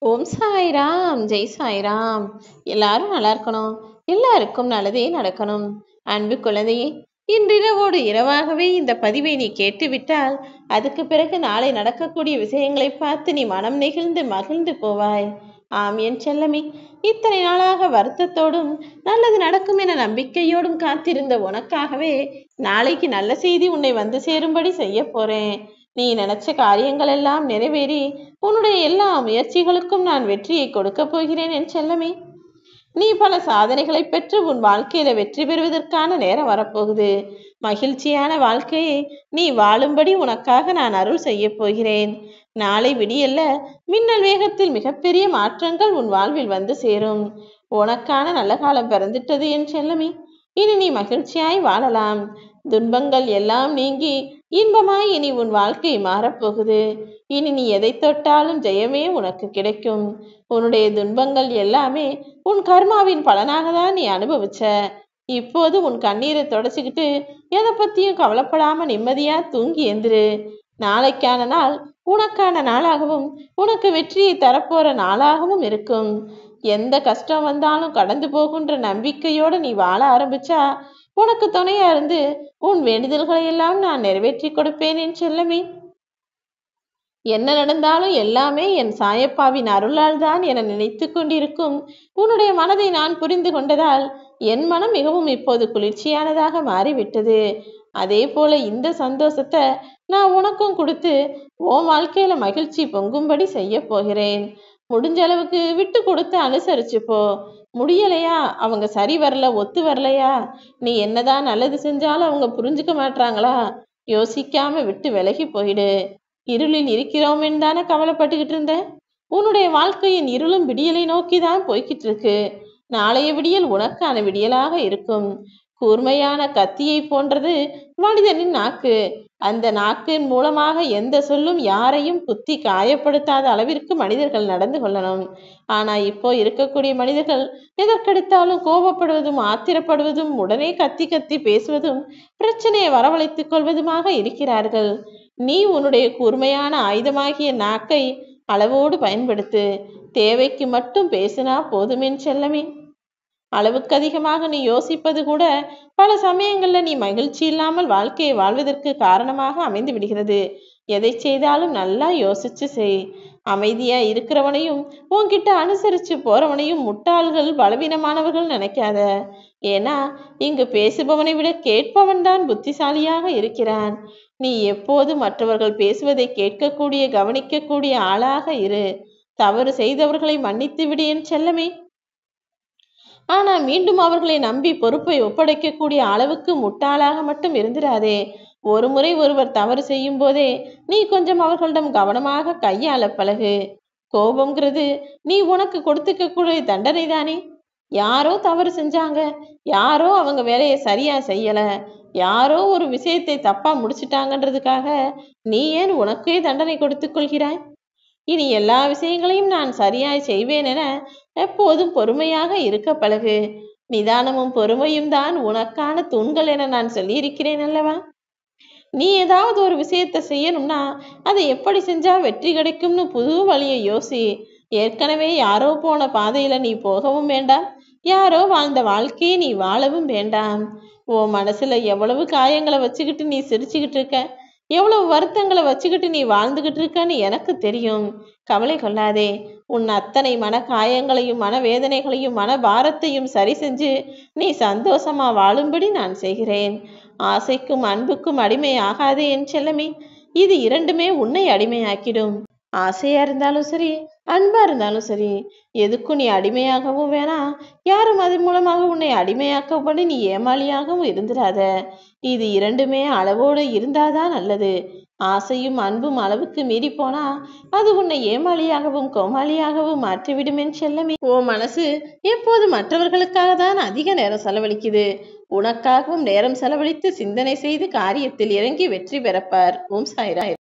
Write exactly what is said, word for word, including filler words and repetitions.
ஓம் சாய்ராம், ஜெய் சாய்ராம். எல்லாரும் நல்லா இருக்கணும். எல்லாருக்கும் நல்லதே நடக்கணும். அன்பு குழந்தையே, இன்றிரவோடு இரவாகவே இந்த பதிவை நீ கேட்டுவிட்டால் அதுக்கு பிறகு நாளை நடக்கக்கூடிய விஷயங்களை பார்த்து நீ மனம் நெகிழ்ந்து மகிழ்ந்து போவாய். ஆம் என் செல்லமே, இத்தனை நாளாக வருத்தத்தோடும் நல்லது நடக்கும் என நம்பிக்கையோடும் காத்திருந்த உனக்காகவே நாளைக்கு நல்ல செய்தி உன்னை வந்து சேரும்படி செய்ய போறேன். நீ நினைச்ச காரியங்கள் எல்லாம் நிறைவேறி உன்னுடைய எல்லா முயற்சிகளுக்கும் நான் வெற்றியை கொடுக்க போகிறேன் என் செல்லமே. நீ பல சாதனைகளை பெற்று உன் வாழ்க்கையில வெற்றி பெறுவதற்கான நேரம் வரப்போகுது. மகிழ்ச்சியான வாழ்க்கையை நீ வாழும்படி உனக்காக நான் அருள் செய்ய போகிறேன். நாளை விடியல்ல மின்னல் வேகத்தில் மிகப்பெரிய மாற்றங்கள் உன் வாழ்வில் வந்து சேரும். உனக்கான நல்ல காலம் பிறந்துட்டது என் செல்லமே. இனி நீ மகிழ்ச்சியாய் வாழலாம். துன்பங்கள் எல்லாம் நீங்கி இன்பமாய் இனி உன் வாழ்க்கை மாறப்போகுது. இனி நீ எதை தொட்டாலும் ஜெயமே உனக்கு கிடைக்கும். உன்னுடைய துன்பங்கள் எல்லாமே உன் கர்மாவின் பலனாக தான் நீ அனுபவிச்ச. இப்போது உன் கண்ணீரை தொடச்சிக்கிட்டு எதை பத்தியும் கவலைப்படாம நிம்மதியா தூங்கி எந்திரு. நாளைக்கான நாள் உனக்கான நாளாகவும் உனக்கு வெற்றியை தரப்போற நாளாகவும் இருக்கும். எந்த கஷ்டம் வந்தாலும் கடந்து போகின்ற நம்பிக்கையோட நீ வாழ ஆரம்பிச்சா உனக்கு துணையா இருந்து உன் வேண்டுதல்களை எல்லாம் நான் நிறைவேற்றி கொடுப்பேன் என் செல்லமே. என்ன நடந்தாலும் எல்லாமே என் சாயப்பாவின் அருளால் தான் என நினைத்து கொண்டிருக்கும் உன்னுடைய மனதை நான் புரிந்து கொண்டதால் என் மனம் மிகவும் இப்போது குளிர்ச்சியானதாக மாறிவிட்டது. அதே போல இந்த சந்தோஷத்தை நான் உனக்கும் கொடுத்து உன் வாழ்க்கையில மகிழ்ச்சி பொங்கும்படி செய்ய போகிறேன். முடிஞ்ச அளவுக்கு விட்டு கொடுத்து அனுசரிச்சு போ. முடியலையா, அவங்க சரி வரல, ஒத்து வரலையா, நீ என்னதான் நல்லது செஞ்சாலும் அவங்க புரிஞ்சுக்க மாட்டாங்களா, யோசிக்காம விட்டு விலகி போயிடு. இருளில் இருக்கிறோம்னு தானே கவலைப்பட்டுக்கிட்டு இருந்த. உன்னுடைய வாழ்க்கையின் இருளும் விடியலை நோக்கி தான் போய்கிட்டு இருக்கு. நாளைய விடியல் உனக்கான விடியலாக இருக்கும். கூர்மையான கத்தியை போன்றது மனிதனின் நாக்கு. அந்த நாக்கின் மூலமாக எந்த சொல்லும் யாரையும் குத்தி காயப்படுத்தாத அளவிற்கு மனிதர்கள் நடந்து கொள்ளணும். ஆனா இப்போ இருக்கக்கூடிய மனிதர்கள் எதற்கெடுத்தாலும் கோபப்படுவதும் ஆத்திரப்படுவதும் உடனே கத்தி கத்தி பேசுவதும் பிரச்சனையை வரவழைத்துக் கொள்வதுமாக இருக்கிறார்கள். நீ உன்னுடைய கூர்மையான ஆயுதமாகிய நாக்கை அளவோடு பயன்படுத்து. தேவைக்கு மட்டும் பேசினா போதுமென் செல்லமே. அளவுக்கு அதிகமாக நீ யோசிப்பது கூட பல சமயங்கள்ல நீ மகிழ்ச்சி இல்லாமல் வாழ்க்கையை வாழ்வதற்கு காரணமாக அமைந்து விடுகிறது. எதை செய்தாலும் நல்லா யோசிச்சு செய். அமைதியா இருக்கிறவனையும் உன்கிட்ட அனுசரிச்சு போறவனையும் முட்டாள்கள் பலவீனமானவர்கள் நினைக்காத. ஏன்னா இங்கு பேசுபவனை விட கேட்பவன் தான் புத்திசாலியாக இருக்கிறான். நீ எப்போது மற்றவர்கள் பேசுவதை கேட்கக்கூடிய கவனிக்கக்கூடிய ஆளாக இரு. தவறு செய்தவர்களை மன்னித்து விடு என் செல்லமே. ஆனா மீண்டும் அவர்களை நம்பி பொறுப்பை ஒப்படைக்கக்கூடிய அளவுக்கு முட்டாளாக மட்டும் இருந்திராதே. ஒரு முறை ஒருவர் தவறு செய்யும் போதே நீ கொஞ்சம் அவர்களிடம் கவனமாக கையாள பழகு. கோபம்ங்கிறது நீ உனக்கு கொடுத்துக்க கூடிய தண்டனை தானே. யாரோ தவறு செஞ்சாங்க, யாரோ அவங்க வேலையை சரியா செய்யல, யாரோ ஒரு விஷயத்தை தப்பா முடிச்சிட்டாங்கன்றதுக்காக நீ ஏன் உனக்கே தண்டனை கொடுத்துக் கொள்கிறாய்? இனி எல்லா விஷயங்களையும் நான் சரியாய் செய்வேன் என எப்போதும் பொறுமையாக இருக்க பழகு. நிதானமும் பொறுமையும் தான் உனக்கான தூண்கள் என நான் சொல்லியிருக்கிறேன் அல்லவா. நீ ஏதாவது ஒரு விஷயத்தை செய்யணும்னா அதை எப்படி செஞ்சா வெற்றி கிடைக்கும்னு புது வழியை யோசி. ஏற்கனவே யாரோ போன பாதையில நீ போகவும் வேண்டாம், யாரோ வாழ்ந்த வாழ்க்கையை நீ வாழவும் வேண்டாம். உன் மனசுல எவ்வளவு காயங்களை வச்சுக்கிட்டு நீ சிரிச்சுக்கிட்டு இருக்க, எவ்வளவு வருத்தங்களை வச்சுக்கிட்டு நீ வாழ்ந்துகிட்டு இருக்கன்னு எனக்கு தெரியும். கவலை கொள்ளாதே. உன் அத்தனை மன காயங்களையும் மன வேதனைகளையும் மன பாரத்தையும் சரி செஞ்சு நீ சந்தோஷமா வாழும்படி நான் செய்கிறேன். ஆசைக்கும் அன்புக்கும் அடிமை ஆகாதே என் செல்லமே. இது இரண்டுமே உன்னை அடிமையாக்கிடும். ஆசையா இருந்தாலும் சரி, அன்பா இருந்தாலும் சரி, எதுக்கும் நீ அடிமையாகவும் வேணாம், யாரும் அது மூலமாக உன்னை அடிமையாக்கப்படி நீ ஏமாளியாகவும் இருந்துடாத. இது இரண்டுமே அளவோடு இருந்தாதான் நல்லது. ஆசையும் அன்பும் அளவுக்கு மீறி போனா அது உன்னை ஏமாளியாகவும் கோமாளியாகவும் மாற்றிவிடுமென் செல்லமே. ஓ மனசு எப்போது மற்றவர்களுக்காக தான் அதிக நேரம் செலவழிக்குது. உனக்காகவும் நேரம் செலவழித்து சிந்தனை செய்து காரியத்தில் இறங்கி வெற்றி பெறப்பார். ஓம் சாய்ராம்.